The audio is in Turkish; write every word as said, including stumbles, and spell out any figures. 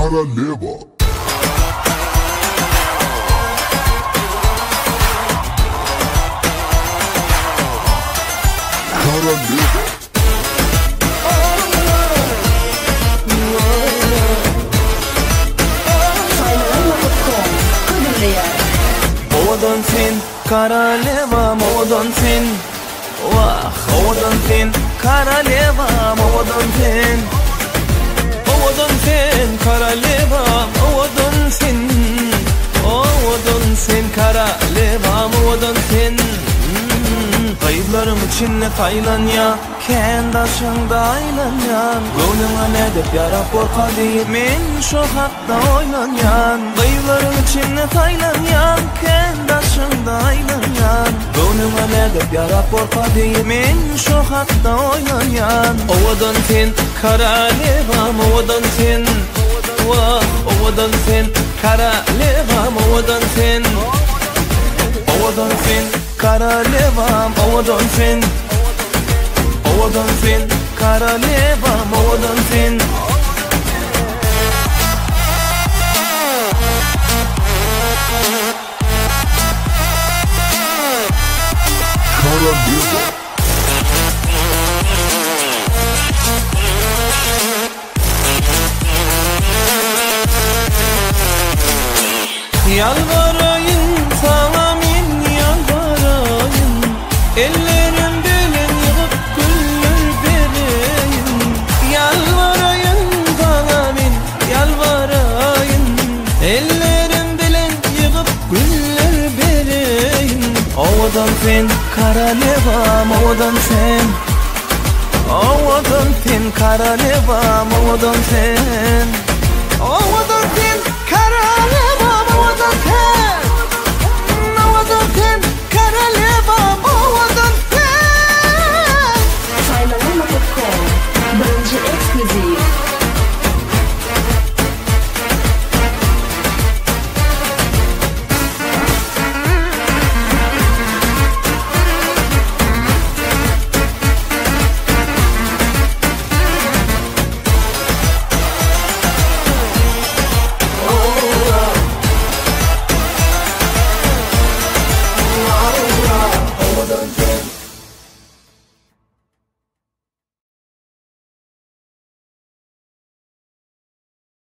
Королева. Королева. Ovadan sen koralevam, ovadan sen vah, ovadan sen koralevam, ovadan sen ovadan sen koralevam, ovadan sen ovadan sen koralevam, ovadan sen kayıplarım içinde kaylan ya, kendi aşında aylan ya. Gönlüme ne dep yarap korka deyip men şu hakta oylan ya. Kayıplarım içinde kaylan ya, kendi aşında aylan ya. Gönlüme ne dep yarap korka deyip men şu hakta oylan ya. Ovadan sen koralevam, ovadan sen vah, ovadan sen koralevam, ovadan sen ovadan sen koralevam, ovadan sen ovadan sen koralevam, ovadan sen Королева. yalvarayım sana min yalvarayım, ellerim belin yığıp güller vereyim. Yalvarayım sana min yalvarayım, ellerim belin yığıp güller vereyim. Ovadan sen koralevam, ovadan sen ovadan sen koralevam, ovadan sen